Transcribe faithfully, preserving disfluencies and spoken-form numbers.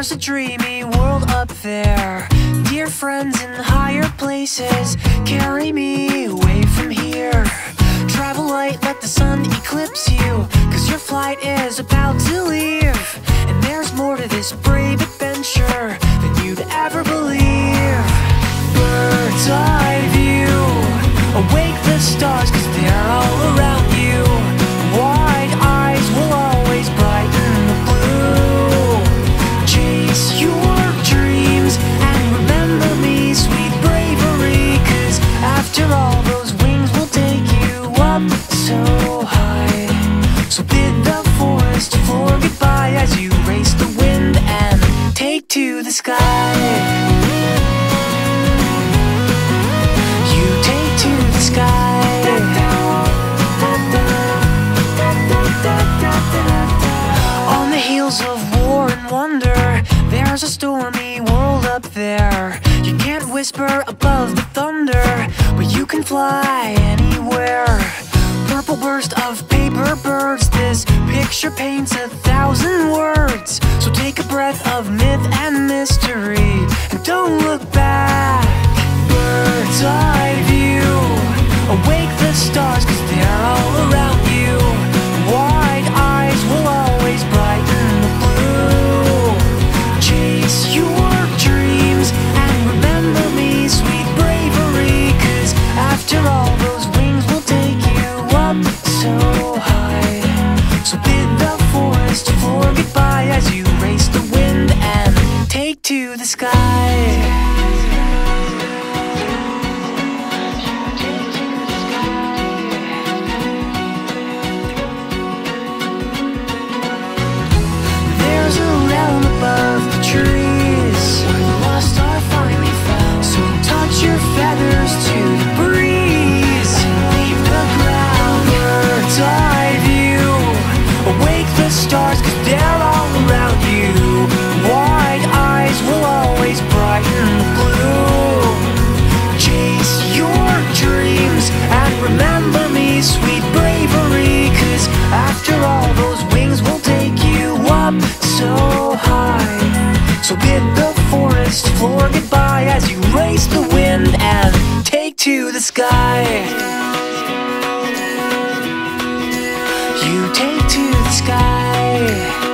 There's a dreamy world up there, dear friends in higher places. Carry me away from here. Travel light, let the sun eclipse you, cause your flight is about to leave. And there's more to this brave adventure than you'd ever believe. Bird's eye view, awake the stars cause they're all around you. Wide eyes will always brighten the blue. Chase your dreams and remember me, sweet bravery, cause after all those wings will take you up so high. So bid the forest floor goodbye as you race the wind and take to the sky. You take to the sky. On the heels of war and wonder, there's a stormy world up there. You can't whisper above the thunder, but you can fly anywhere. Purple burst of paper birds, this picture paints a thousand words. So take a breath of myth and mystery and don't look back. Bird's eye view, awake the stars cause they're all around you. Wide eyes will always brighten the blue. Chase your dreams and remember me, sweet bravery, cause after all those wings will take you up so high. So bid the forest floor goodbye as you race the wind and take to the sky. Above the trees, the lost are finally found. So touch your feathers to the breeze and leave the ground. Bird's eye view, awake the stars cause they're all around you. Wide eyes will always brighten the blue. Chase your dreams and remember me, sweet bravery, cause after all those wings will take you up so high. So bid the forest floor goodbye as you race the wind and take to the sky. You take to the sky.